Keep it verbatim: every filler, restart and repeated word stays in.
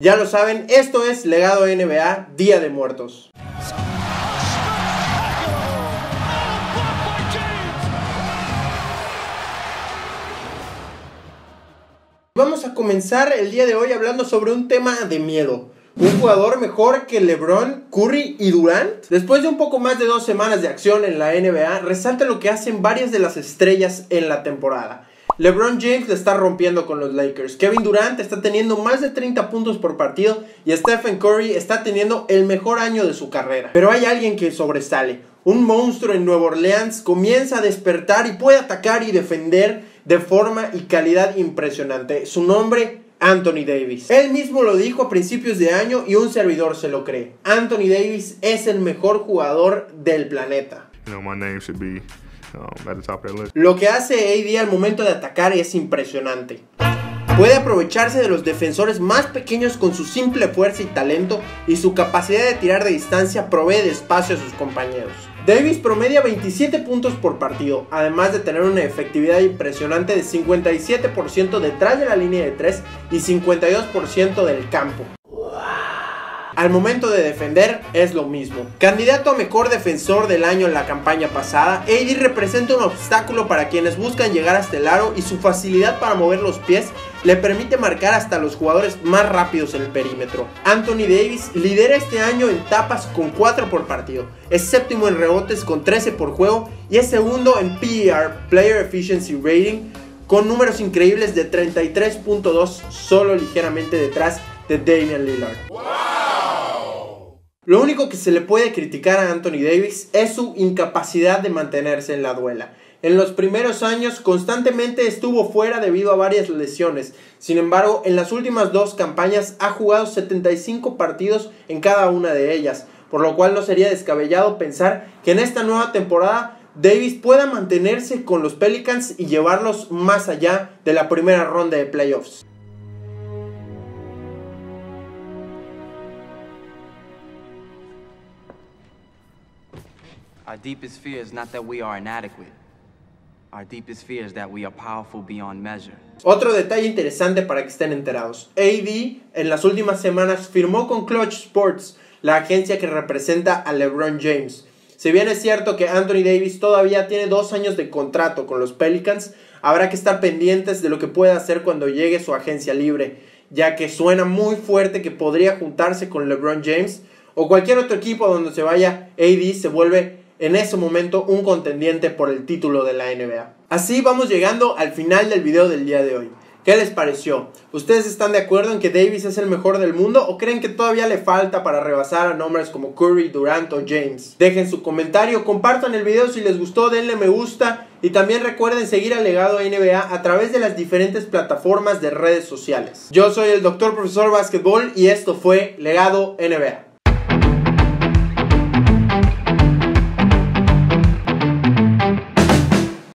Ya lo saben, esto es Legado N B A, Día de Muertos. Vamos a comenzar el día de hoy hablando sobre un tema de miedo. Un jugador mejor que LeBron, Curry y Durant. Después de un poco más de dos semanas de acción en la N B A, resalta lo que hacen varias de las estrellas en la temporada. LeBron James le está rompiendo con los Lakers, Kevin Durant está teniendo más de treinta puntos por partido y Stephen Curry está teniendo el mejor año de su carrera. Pero hay alguien que sobresale. Un monstruo en Nueva Orleans comienza a despertar y puede atacar y defender de forma y calidad impresionante. Su nombre, Anthony Davis. Él mismo lo dijo a principios de año y un servidor se lo cree. Anthony Davis es el mejor jugador del planeta. You know, my name should be, um, at the top of that list. Lo que hace A D al momento de atacar es impresionante. Puede aprovecharse de los defensores más pequeños con su simple fuerza y talento, y su capacidad de tirar de distancia provee de espacio a sus compañeros. Davis promedia veintisiete puntos por partido, además de tener una efectividad impresionante de cincuenta y siete por ciento detrás de la línea de tres y cincuenta y dos por ciento del campo. Al momento de defender es lo mismo. Candidato a mejor defensor del año en la campaña pasada, A D representa un obstáculo para quienes buscan llegar hasta el aro, y su facilidad para mover los pies le permite marcar hasta los jugadores más rápidos en el perímetro. Anthony Davis lidera este año en tapas con cuatro por partido, es séptimo en rebotes con trece por juego y es segundo en P E R, Player Efficiency Rating, con números increíbles de treinta y tres punto dos, solo ligeramente detrás de Damian Lillard. Lo único que se le puede criticar a Anthony Davis es su incapacidad de mantenerse en la duela. En los primeros años constantemente estuvo fuera debido a varias lesiones. Sin embargo, en las últimas dos campañas ha jugado setenta y cinco partidos en cada una de ellas, por lo cual no sería descabellado pensar que en esta nueva temporada Davis pueda mantenerse con los Pelicans y llevarlos más allá de la primera ronda de playoffs. Our deepest fear is not that we are inadequate. Our deepest fear is that we are powerful beyond measure. Otro detalle interesante para que estén enterados. A D en las últimas semanas firmó con Clutch Sports, la agencia que representa a LeBron James. Si bien es cierto que Anthony Davis todavía tiene dos años de contrato con los Pelicans, habrá que estar pendientes de lo que pueda hacer cuando llegue su agencia libre, ya que suena muy fuerte que podría juntarse con LeBron James o cualquier otro equipo donde se vaya. A D se vuelve en ese momento un contendiente por el título de la N B A. Así vamos llegando al final del video del día de hoy. ¿Qué les pareció? ¿Ustedes están de acuerdo en que Davis es el mejor del mundo o creen que todavía le falta para rebasar a nombres como Curry, Durant o James? Dejen su comentario, compartan el video si les gustó, denle me gusta y también recuerden seguir a Legado N B A a través de las diferentes plataformas de redes sociales. Yo soy el doctor Profesor Basketball y esto fue Legado N B A.